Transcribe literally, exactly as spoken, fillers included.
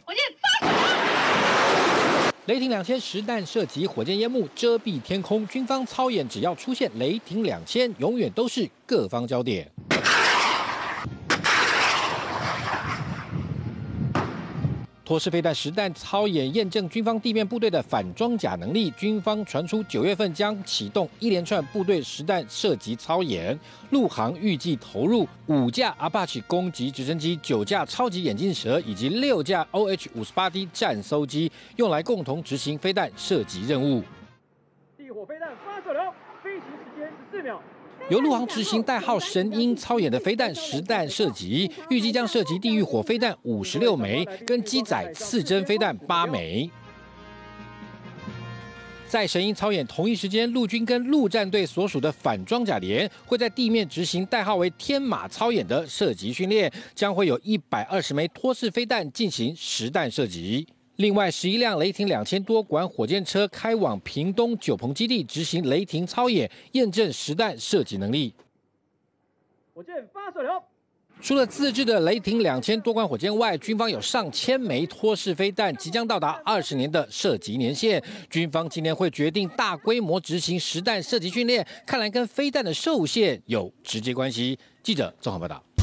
火箭发射！ 雷霆两千实弹射击，火箭烟幕遮蔽天空。军方操演，只要出现雷霆两千，永远都是各方焦点。托式飞弹实弹操演验证军方地面部队的反装甲能力。军方传出九月份将启动一连串部队实弹射击操演，陆航预计投入五架 Apache 攻击直升机、九架超级眼镜蛇以及六架 O H 五十八 D 战搜机，用来共同执行飞弹射击任务。 地火飞弹发射了，飞行时间十四秒。 由陆航执行代号神鹰操演的飞弹实弹射击，预计将射击地狱火飞弹五十六枚，跟机载刺针飞弹八枚。在神鹰操演同一时间，陆军跟陆战队所属的反装甲连会在地面执行代号为天马操演的射击训练，将会有一百二十枚托式飞弹进行实弹射击。另外，十一辆雷霆两千多管火箭车开往屏东九鹏基地执行雷霆操演，验证实弹射击能力。 火箭发射了。 除了自制的雷霆两千多管火箭外，军方有上千枚托式飞弹，即将到达二十年的射击年限。军方今年会决定大规模执行实弹射击训练，看来跟飞弹的受限有直接关系。记者综合报道。